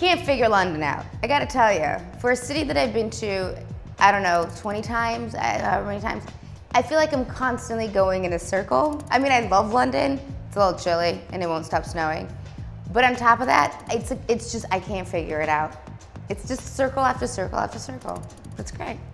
can't figure London out. I gotta tell you, for a city that I've been to, I don't know, 20 times, however many times, I feel like I'm constantly going in a circle. I mean, I love London. It's a little chilly and it won't stop snowing. But on top of that, it's just, I can't figure it out. It's just circle after circle after circle. That's great.